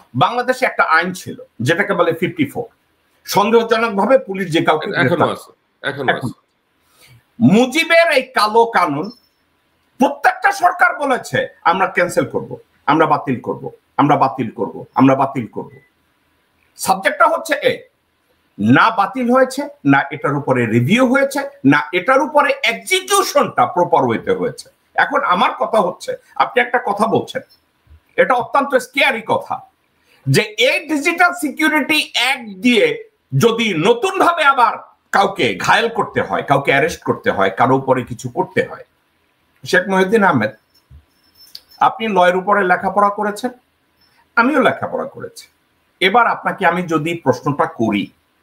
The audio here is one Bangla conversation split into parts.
বাংলাদেশে একটা আইন ছিল যেটাকে বলে 54, সন্দেহজনকভাবে পুলিশ যে কাউকে মুজিবের এই কালো কানুন প্রত্যেকটা সরকার বলেছে আমরা ক্যান্সেল করব, আমরা বাতিল করব, আমরা বাতিল করব, আমরা বাতিল করব। সাবজেক্টটা হচ্ছে না বাতিল হয়েছে, না এটার উপরে রিভিউ হয়েছে, না এটার উপরে এক্সিকিউশনটা প্রপার ওয়েতে হয়েছে। এখন আমার কথা হচ্ছে, আপনি একটা কথা বলছেন, এটা অত্যন্ত স্কেয়ারি কথা, যে এই ডিজিটাল সিকিউরিটি অ্যাক্ট দিয়ে যদি নতুন ভাবে আবার কাউকে ঘায়েল করতে হয়, কাউকে অ্যারেস্ট করতে হয়, কারো উপরে কিছু করতে হয়। শেখ মহিউদ্দিন আহমেদ, আপনি লয়ের উপরে লেখাপড়া করেছেন, আমিও লেখাপড়া করেছি। এবার আপনাকে আমি যদি প্রশ্নটা করি,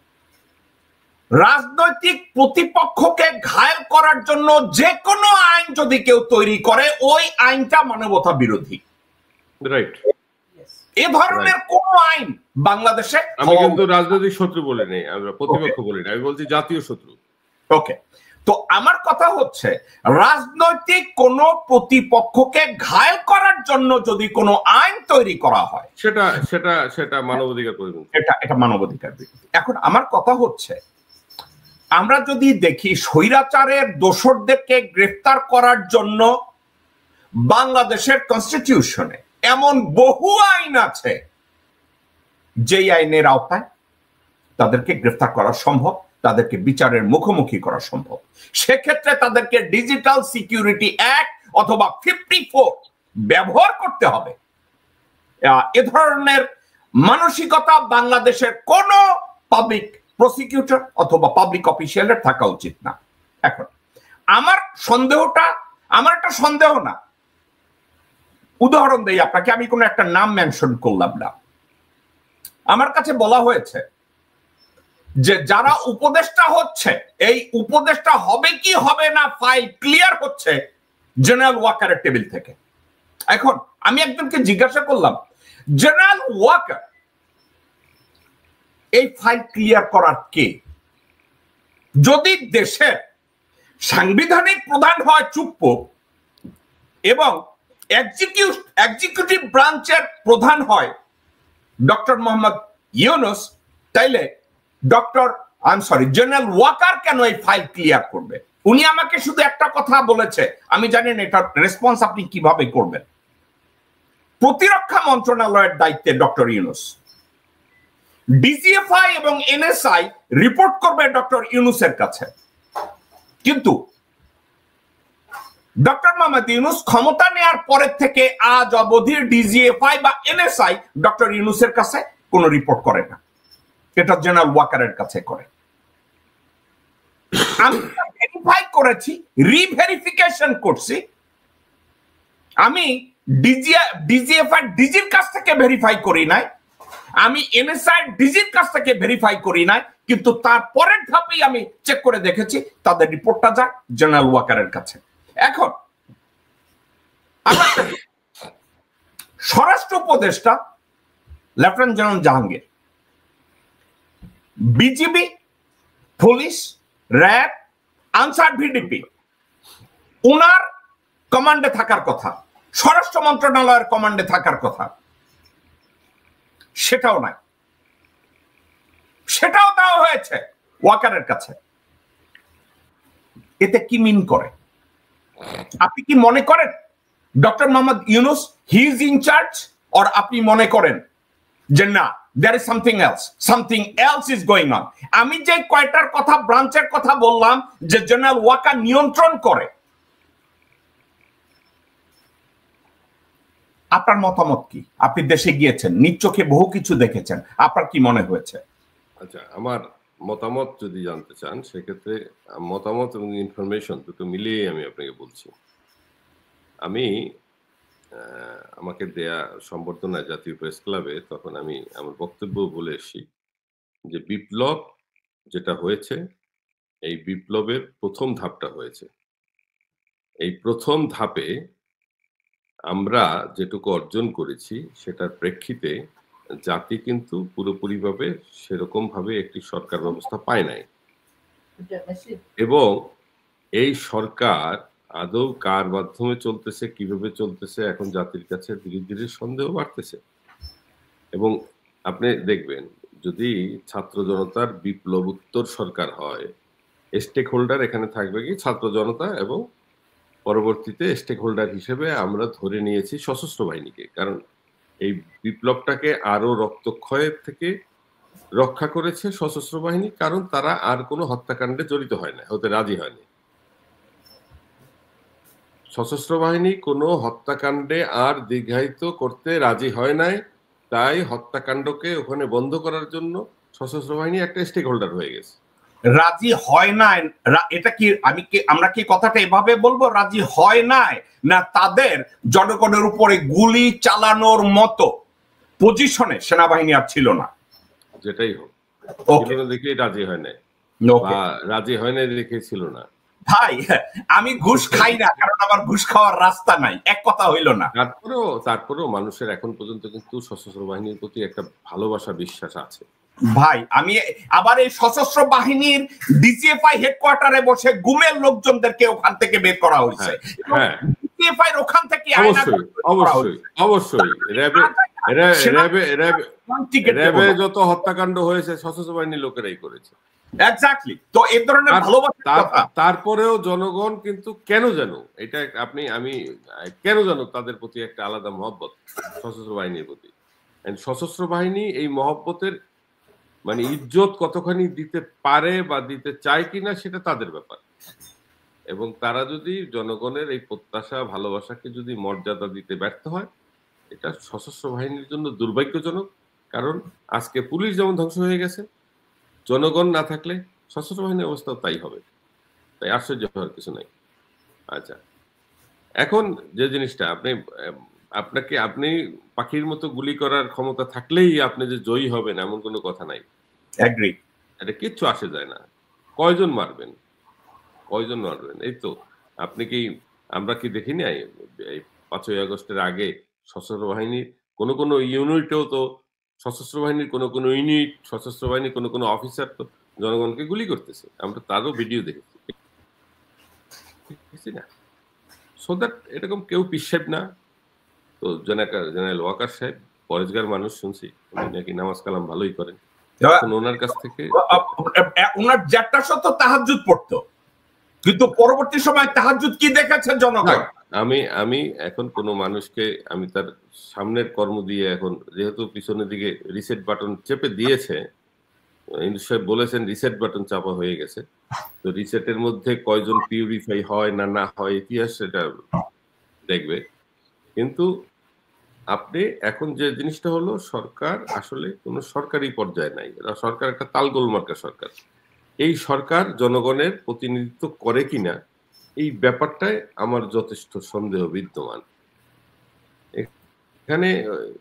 রাজনৈতিক প্রতিপক্ষকে ঘায়েল করার জন্য যে কোনো আইন যদি কেউ তৈরি করে, ওই আইনটা মানবতা বিরোধী। রাইট। এ ধরনের কোন আইন বাংলাদেশে, আমি কিন্তু রাজনৈতিক শত্রু বলি নাই, আমরা প্রতিপক্ষ বলি না, আমি বলছি জাতীয় শত্রু। ওকে, তো আমার কথা হচ্ছে রাজনৈতিক কোন প্রতিপক্ষকে ঘায়েল করার জন্য যদি কোনো আইন তৈরি করা হয়, সেটা মানবাধিকার পরিপন্থী, এটা মানবাধিকার বিরোধী। এখন আমার কথা হচ্ছে, আমরা যদি দেখি স্বৈরাচারের দোসরদেরকে গ্রেফতার করার জন্য বাংলাদেশের কনস্টিটিউশনে এমন বহু আইন আছে যেই আইনের আওতায় তাদেরকে গ্রেফতার করা সম্ভব, তাদেরকে বিচারের মুখোমুখি করা সম্ভব। সেক্ষেত্রে তাদেরকে ডিজিটাল সিকিউরিটি অ্যাক্ট অথবা 54 ব্যবহার করতে হবে। এ ধরনের মানসিকতা বাংলাদেশের কোন পাবলিক প্রসিকিউটর অথবা পাবলিক অফিসিয়ালের থাকা উচিত না। এখন আমার একটা সন্দেহ না, উদাহরণ দেই আপনাকে, আমি কোনো একটা নাম মেনশন করলাম না। আমার কাছে বলা হয়েছে যে যারা উপদেষ্টা হচ্ছে, এই উপদেষ্টা হবে কি হবে না ফাইল ক্লিয়ার হচ্ছে জেনারেল ওয়াকারের টেবিল থেকে। এখন আমি একজনকে জিজ্ঞাসা করলাম, জেনারেল ওয়াকার এই ফাইল ক্লিয়ার করার কে? যদি দেশের সাংবিধানিক প্রধান হয় চুপ্প এবং এক্সিকিউটিভ ব্রাঞ্চের প্রধান হয় ডক্টর মোহাম্মদ ইউনুস, তাইলে জেনারেল ওয়াকার কেন এই ফাইল ক্লিয়ার করবে? উনি আমাকে শুধু একটা কথা বলেছে, আমি জানি না এটার রেসপন্স আপনি কিভাবে করবেন। প্রতিরক্ষা মন্ত্রণালয়ের দায়িত্বে ডক্টর ইউনুস, ডিজিএফআই এবং এনএসআই রিপোর্ট করবে ডক্টর ইউনুসের কাছে, কিন্তু ডক্টর মোহাম্মদ ইউনুস ক্ষমতা নেয়ার পরের থেকে আজ অবধি ডিজিএফআই বা এনএসআই ডক্টর ইউনুসের কাছে কোনো রিপোর্ট করে না, এটা জেনারেল ওয়াকারের কাছে করে। আমি ভেরিফাই করেছি, রিভেরিফিকেশন করছি, আমি ডিজিএফআই ডিজির কাছ থেকে ভেরিফাই করি নাই, আমি এনএসআই ডিজির কাছ থেকে ভেরিফাই করি নাই, কিন্তু তার পরের ধাপেই আমি চেক করে দেখেছি তাদের রিপোর্টটা যায় জেনারেল ওয়াকারের কাছে। এখন স্বরাষ্ট্র উপদেষ্টা lieutenant general Jahangir, BGB, police, RAB, Ansar VDP উনার কমান্ডে থাকার কথা, স্বরাষ্ট্র মন্ত্রণালয়ের কমান্ডে থাকার কথা, সেটাও নাই, সেটাও দেওয়া হয়েছে ওয়াকারের কাছে। এতে কি মিন করে? আপনি কি মনে করেন doctor Mohammad Yunus he is in charge, or আপনি মনে করেন যে না, there is something else is going on? আমি যে কয়টার কথা, ব্রাঞ্চের কথা বললাম যে জেনারেল ওয়াকার নিয়ন্ত্রণ করে, আপনার মতামত কি? আপনি দেশে গিয়েছেন, নিজ চোখে বহু কিছু দেখেছেন, আপনার কি মনে হয়েছে? আচ্ছা, আমার মতামত যদি জানতে চান, সেক্ষেত্রে মতামত এবং ইনফরমেশন দুটো মিলিয়ে আমি আপনাকে বলছি। আমি আমাকে দেয়া সম্বর্ধনায় জাতীয় প্রেস ক্লাবে তখন আমি আমার বক্তব্য বলে এসেছি যে বিপ্লব যেটা হয়েছে, এই বিপ্লবের প্রথম ধাপটা হয়েছে। এই প্রথম ধাপে আমরা যেটুকু অর্জন করেছি সেটার প্রেক্ষিতে জাতি কিন্তু পুরোপুরিভাবে সেরকম ভাবে একটি সরকার ব্যবস্থা পায় নাই, এবং এই সরকার আদৌ কার মাধ্যমে চলতেছে, কিভাবে চলতেছে, এখন জাতির কাছে ধীরে ধীরে সন্দেহ বাড়তেছে। এবং আপনি দেখবেন যদি ছাত্র জনতার বিপ্লব উত্তর সরকার হয়, স্টেক হোল্ডার এখানে থাকবে কি ছাত্র জনতা, এবং পরবর্তীতে স্টেক হোল্ডার হিসেবে আমরা ধরে নিয়েছি সশস্ত্র বাহিনীকে। কারণ এই বিপ্লবটাকে আরো রক্তক্ষয়ের থেকে রক্ষা করেছে সশস্ত্র বাহিনী, কারণ তারা আর কোনো হত্যাকাণ্ডে জড়িত হয় না, হতে রাজি হয়নি। সশস্ত্র বাহিনী কোনো হত্যাকাণ্ডে আর দীর্ঘায়িত করতে রাজি হয় নাই, তাই হত্যাকাণ্ডকে ওখানে বন্ধ করার জন্য সশস্ত্র বাহিনী একটা স্টেক হোল্ডার হয়ে গেছে। রাজি হয় নাই, এটা কি আমরা কি কথাটা এভাবে বলবো, রাজি হয় নাই না তাদের জনগণের উপরে গুলি চালানোর মতো পজিশনে সেনাবাহিনী আর ছিল না? যেটাই হোক, দেখে রাজি হয় নাই, বা রাজি হয় নাই দেখে ছিল না। ভাই আমি ঘুষ খাই না, কারণ আমার ঘুষ খাওয়ার রাস্তা নাই, এক কথা হইল না। তারপরেও মানুষের এখন পর্যন্ত কিন্তু সশস্ত্র বাহিনীর প্রতি একটা ভালোবাসা, বিশ্বাস আছে। ভাই আমি আবার এই সশস্ত্র বাহিনীর ডিজিএফআই হেডকোয়ার্টারে বসে গুমের লোকজনদেরকে ওখান থেকে বের করা হয়েছে। ডিজিএফআই ওখান থেকে অবশ্যই র্যাবে যত হত্যাকাণ্ড হয়েছে সশস্ত্র বাহিনীর লোকেরাই করেছে। এক্স্যাক্টলি। তো এই ধরনের ভালোবাসা, তারপরেও জনগণ কিন্তু কেন যেন এটা আমি কেন যেন তাদের প্রতি একটা আলাদা মহব্বত সশস্ত্র বাহিনীর প্রতি। সশস্ত্র বাহিনী এই মহব্বতের মানে ইজ্জত কতখানি দিতে পারে বা দিতে চায় কিনা সেটা তাদের ব্যাপার, এবং তারা যদি জনগণের এই প্রত্যাশা ভালোবাসাকে যদি মর্যাদা দিতে ব্যর্থ হয়, এটা সশস্ত্র বাহিনীর জন্য দুর্ভাগ্যজনক। কারণ আজকে পুলিশ যেমন ধ্বংস হয়ে গেছে, জনগণ না থাকলে সশস্ত্র বাহিনীর অবস্থা তাই হবে, তাই আশ্চর্য হওয়ার কিছু নাই। আচ্ছা, এখন যে জিনিসটা আপনি পাখির মতো গুলি করার ক্ষমতা থাকলেই আপনি যে জয়ী হবেন এমন কোনো কথা নাই। এগ্রি। এটা কিচ্ছু আসে যায় না। কয়জন মারবেন? এই তো আমরা কি দেখি নাই এই 5ই আগস্টের আগে সশস্ত্র বাহিনীর কোনো ইউনিটেও তো সশস্ত্র বাহিনীর কোনো ইউনিট, সশস্ত্র বাহিনীর কোনো অফিসার তো জনগণকে গুলি করতেছে, আমরা তারও ভিডিও দেখেছি না। সো দ্যাট এরকম কেউ পিছাব না। তো জেনারেল ওয়াকার সাহেব পরেশগার মানুষ, শুনছি উনি নাকি নামাজ কালাম ভালোই করেন। এখন ওনার কাছ থেকে ওনার জ্যাঠা সত্য তাহাজ্জুদ পড়তো, কিন্তু পরবর্তী সময় তাহাজ্জুদ কি দেখেছে জনগণ? আমি এখন কোনো মানুষকে আমি তার সামনের কর্ম দিয়ে, এখন যেহেতু পিছনের দিকে রিসেট বাটন চেপে দিয়েছে, ইন্দু সাহেব বলেছেন রিসেট বাটন চাপা হয়ে গেছে, তো রিসেটের মধ্যে কয়জন পিউরিফাই হয় না হয় ইতিহাস সেটা দেখবে। কিন্তু আপনি এখন যে জিনিসটা হলো, সরকার আসলে কোনো সরকারি পর্যায়ে নাই, সরকার একটা তালগোল মার্কা সরকার। এই সরকার জনগণের প্রতিনিধিত্ব করে কিনা এই ব্যাপারটায় আমার যথেষ্ট সন্দেহ বিদ্যমান। এখানে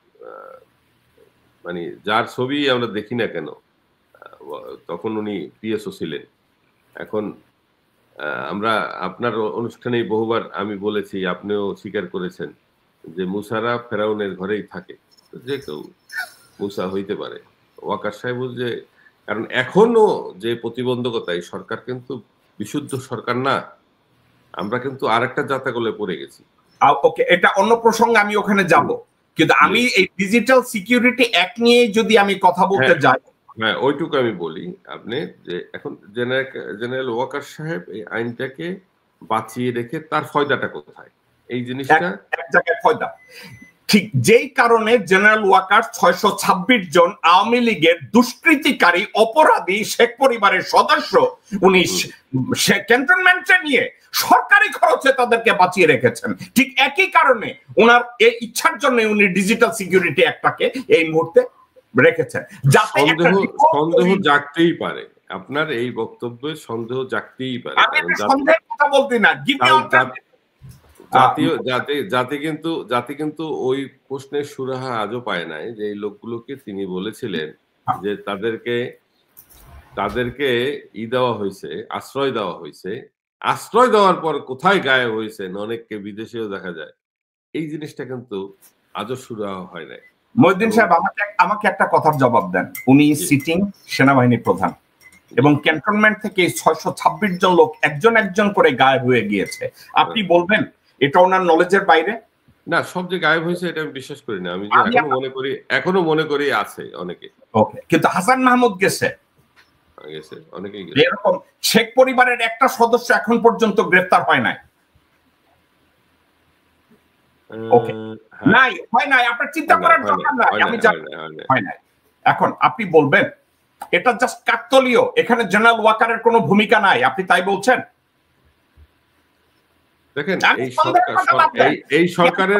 মানে যার ছবি আমরা দেখি না কেন, তখন উনি পিএসও ছিলেন। এখন আমরা আপনার অনুষ্ঠানে বহুবার আমি বলেছি, আপনিও স্বীকার করেছেন যে মুসারা ফেরাউনের ঘরেই থাকে, যে কেউ মুসা হইতে পারে। ওয়াকার সাহেব যে, কারণ এখনো যে প্রতিবন্ধকতা, এই সরকার কিন্তু বিশুদ্ধ সরকার না, আমরা কিন্তু আরেকটা জাতাকলে পড়ে গেছি। ওকে, এটা অন্য প্রসঙ্গে আমি ওখানে যাব, কিন্তু আমি এই ডিজিটাল সিকিউরিটি অ্যাক্ট নিয়ে যদি আমি কথা বলতে যাই, হ্যাঁ ওইটুকু আমি বলি আপনি, যে এখন জেনারেল ওয়াকার সাহেব এই আইনটাকে বাঁচিয়ে রেখে তার ফয়দাটা কোথায়, এই জিনিসটা এক জায়গায় ফয়দা ঠিক যেই কারণে জেনারেল ওয়াকার 626 জন আওয়ামী লীগের দুষ্কৃতিকারী অপরাধী শেখ পরিবারের সদস্য উনি ক্যান্টনমেন্টে নিয়ে সরকারি খরচে তাদেরকে বাঁচিয়ে রেখেছেন। ঠিক একই কারণে ওনার এই ইচ্ছার জন্য উনি ডিজিটাল সিকিউরিটি অ্যাক্টটাকে এই মুহূর্তে রেখেছেন, যাতে সন্দেহ জাগতেই পারে। আপনার এই বক্তব্যে সন্দেহ জাগতেই পারে। আমি সন্দেহের কথা বলতে না, জাতি কিন্তু ওই প্রশ্নের সুরাহা আজও পায় নাই, যে এই লোকগুলোকে তিনি বলেছিলেন যে তাদেরকে দেওয়া হয়েছে, আশ্রয় দেওয়া হয়েছে, আশ্রয় দেওয়ার পর কোথায় গায়েব হয়েছেন অনেককে বিদেশেও দেখা যায়, এই জিনিসটা কিন্তু আজও সুরাহা হয় নাই। মহিউদ্দিন সাহেব আমাকে একটা কথার জবাব দেন। উনি সিটিং সেনাবাহিনী প্রধান, এবং ক্যান্টনমেন্ট থেকে 626 জন লোক একজন একজন করে গায়েব হয়ে গিয়েছে। আপনি বলবেন এটা ওনার নলেজের বাইরে? না, সব যে গায়েব হয়েছে এটা আমি বিশ্বাস করি না। আমি যে এখনো মনে করি আছে অনেকে। ওকে, কিন্তু হাসান মাহমুদ গেছে, অনেকেই গেছে। এরকম শেখ পরিবারের একটা সদস্য এখন পর্যন্ত গ্রেফতার হয় নাই। ওকে, নাই, হয় নাই, আপনার চিন্তা করার দরকার নাই, আমি জানি হয় নাই। এখন আপনি বলবেন এটা জাস্ট কাকতালীয়, এখানে জেনারেল ওয়াকারের কোনো ভূমিকা নাই, আপনি তাই বলছেন? দেখেন, এই সরকারের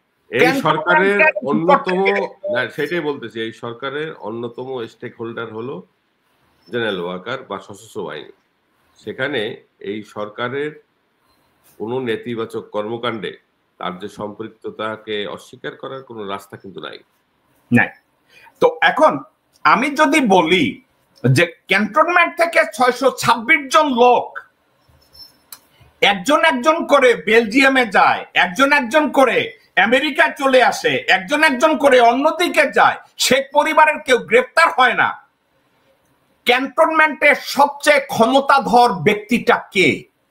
অন্যতম, সেটাই বলতেছি, এই সরকারের অন্যতম স্টেক হোল্ডার হলো জেনারেল ওয়াকার বা সশস্ত্র বাহিনী। সেখানে এই সরকারের কোনো নেতিবাচক কর্মকাণ্ডে তার যে সম্পৃক্ততাকে অস্বীকার করার কোনো রাস্তা কিন্তু নাই। তো এখন আমি যদি বলি যে ক্যান্টনমেন্ট থেকে 626 জন লোক একজন একজন করে বেলজিয়ামে যায়, একজন একজন করে আমেরিকায় চলে আসে, একজন একজন করে অন্যদিকে যায়, শেখ পরিবারের কেউ গ্রেফতার হয় না, ক্যান্টনমেন্টের সবচেয়ে ক্ষমতাধর ব্যক্তিটা কে?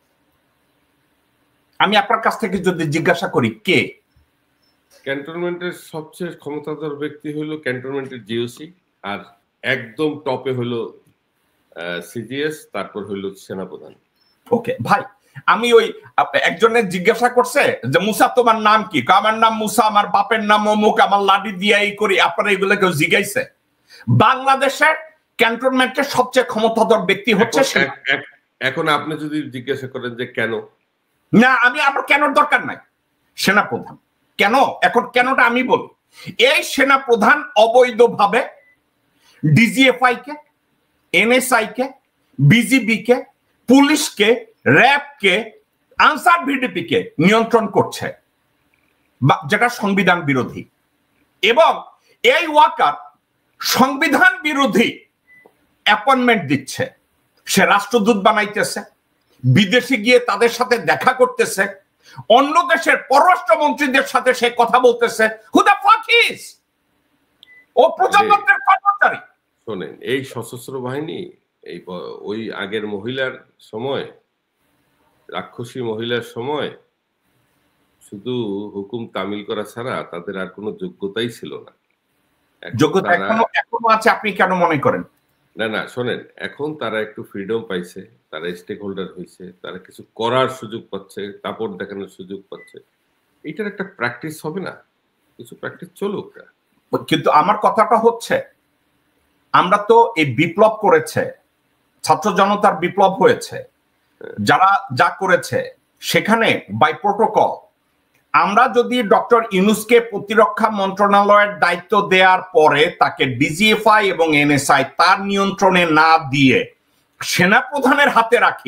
আমি আপনার কাছ থেকে যদি জিজ্ঞাসা করি কে? ক্যান্টনমেন্টের সবচেয়ে ক্ষমতাধর ব্যক্তি হলো ক্যান্টনমেন্টের জিওসি, আর একদম টপে হলো সিজিএস, তারপর হলো সেনাপ্রধান। ওকে ভাই, আমি ওই একজনের জিজ্ঞাসা করছে যে মুসা তোমার নাম কি? আমার নাম মুসা, আমার বাপের নাম অমুক, আমার লাডি দিয়ে এই করি। আপনারা এগুলো কেউ জিজ্ঞাইছে? বাংলাদেশের ক্যান্টনমেন্টের সবচেয়ে ক্ষমতাধর ব্যক্তি হচ্ছে। এখন আপনি যদি জিজ্ঞাসা করেন যে কেন, না, আমি আমার কেনর দরকার নাই, সেনাপ্রধান। কেন? এখন কেনটা আমি বলি। এই সেনাপ্রধান অবৈধভাবে ডিজিএফআই কে, এনএসআই কে, বিজিবি কে, পুলিশকে, র্যাবকে, আনসার ভিডিপি কে নিয়ন্ত্রণ করছে, যেটা সংবিধান বিরোধী। এবং এই ওয়াকার সংবিধান বিরোধী অ্যাপয়েন্টমেন্ট দিচ্ছে। সে রাষ্ট্রদূত বানাইতেছে, বিদেশে গিয়ে তাদের সাথে দেখা করতেছে, অন্য দেশের পররাষ্ট্রমন্ত্রীদের সাথে সে কথা বলতেছে। Who the fuck is? ও প্রজাতন্ত্রের কর্মচারী। শোনেন, এই সশস্ত্র বাহিনী ওই আগের মহিলার সময়, রাক্ষসী মহিলার সময় শুধু হুকুম তামিল করা ছাড়া তাদের আর কোনো যোগ্যতাই ছিল না। যোগ্যতা এখনো আছে, আপনি কেন মনে করেন? না, শোনেন, এখন তারা একটু ফ্রিডম পাইছে, তারা স্টেক হোল্ডার হয়েছে, তারা কিছু করার সুযোগ পাচ্ছে, দাপট দেখানোর সুযোগ পাচ্ছে। এটার একটা প্র্যাকটিস হবে না? কিছু প্র্যাকটিস চলুক। কিন্তু আমার কথাটা হচ্ছে, আমরা তো এই বিপ্লব করেছে, ছাত্র জনতার বিপ্লব হয়েছে, যারা যা করেছে সেখানে বাই প্রোটোকল আমরা যদি ডক্টর ইউনূসকে প্রতিরক্ষা মন্ত্রণালয়ের দায়িত্ব দেওয়ার পরে তাকে ডিজিএফআই এবং এনএসআই তার নিয়ন্ত্রণে না দিয়ে সেনাপ্রধানের হাতে রাখি,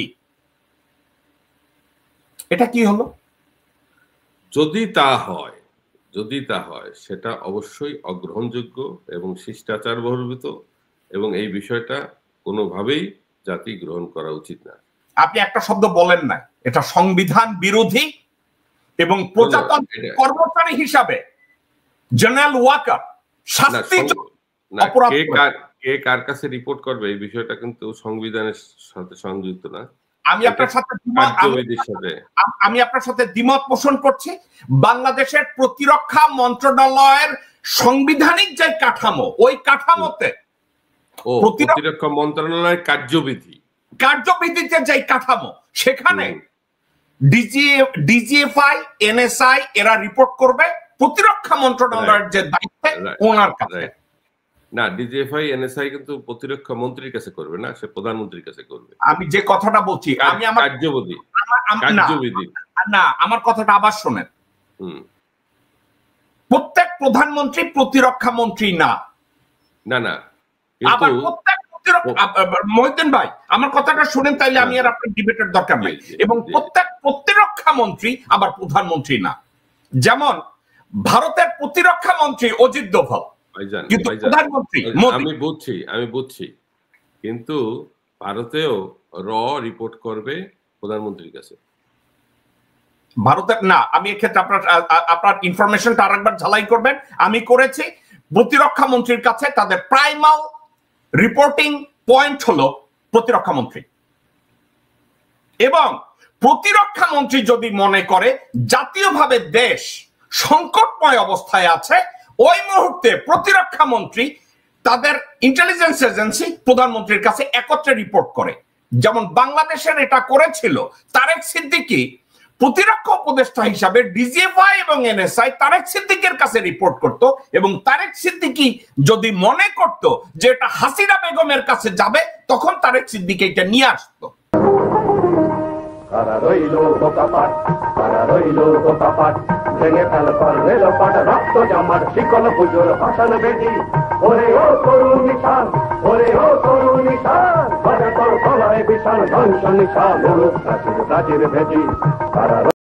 এটা কি হলো? যদি তা হয় সেটা অবশ্যই অগ্রহণযোগ্য এবং শিষ্টাচার বহির্ভূত, এবং এই বিষয়টা কোনোভাবেই জাতি গ্রহণ করা উচিত না। আপনি একটা শব্দ বলেন না, এটা সংবিধান বিরোধী এবং প্রজাতন্ত্রের কর্মচারী হিসাবে জেনারেল ওয়াকার শাস্তি। কে কার কাছে রিপোর্ট করবে এই বিষয়টা কিন্তু সংবিধানের সাথে সংযুক্ত না। আমি আপনার সাথে দ্বিমত পোষণ করছি। বাংলাদেশের প্রতিরক্ষা মন্ত্রণালয়ের সাংবিধানিক যে কাঠামো, ওই কাঠামোতে প্রতিরক্ষা মন্ত্রণালয়ের কার্যবিধিতে যে কাঠামো, সেখানে ডিজিএফআই, এনএসআই এরা রিপোর্ট করবে প্রতিরক্ষা মন্ত্রণালয়ের যে দায়িত্ব ওনার কাছে। না, ডিজিএফআই এনএসআই কিন্তু প্রতিরক্ষা মন্ত্রীর কাছে করবে না, সে প্রধানমন্ত্রীর কাছে করবে। আমি যে কথাটা বলছি, আমি আমার কার্যবিধি না, আমার কথাটা আবার শোনেন। প্রত্যেক প্রধানমন্ত্রী প্রতিরক্ষা মন্ত্রী না। আবার প্রত্যেক মহিউদ্দিন ভাই, আমার কথাটা শুনেন, তাইলে আমি আর আপনার ডিবেটের দরকার নেই। এবং প্রত্যেক প্রতিরক্ষা মন্ত্রী আবার প্রধানমন্ত্রী না। যেমন ভারতের প্রতিরক্ষা মন্ত্রী অজিত দোভাল, কিন্তু প্রধানমন্ত্রী আমি বুঝছি, কিন্তু ভারতেও রিপোর্ট করবে প্রধানমন্ত্রীর কাছে। ভারতের না, আমি এক্ষেত্রে আপনার ইনফরমেশনটা আরেকবার ঝালাই করবেন। আমি করেছি, প্রতিরক্ষা মন্ত্রীর কাছে তাদের প্রাইমাল রিপোর্টিং পয়েন্ট হলো প্রতিরক্ষা মন্ত্রী। এবং প্রতিরক্ষা মন্ত্রী যদি মনে করে জাতীয়ভাবে দেশ সংকটময় অবস্থায় আছে, ওই মুহূর্তে প্রতিরক্ষা মন্ত্রী তাদের ইন্টেলিজেন্স এজেন্সি প্রধানমন্ত্রীর কাছে একত্রে রিপোর্ট করে। যেমন বাংলাদেশের এটা করেছিল তারেক সিদ্দিকী প্রতিরক্ষা উপদেষ্টা হিসাবে ডিজিএফআই এবং এনএসআই তারেক সিদ্দিকের কাছে রিপোর্ট করত, এবং তারেক সিদ্দিকী যদি মনে করত যে এটা হাসিনা বেগমের কাছে যাবে তখন তারেক সিদ্দিকী এটা নিয়ে আসতো। ভেঙে ফেল পর রেল পাট রক্ত জমাট শিকল পুজোর ভাষণ বেদি ওরে ও তরুণ নিশান, ওরে ও তরুণ নিশান, বাজে তোর গলায় বিশাল ধ্বংস নিশান, প্রাচীর প্রাচীর ভেদি।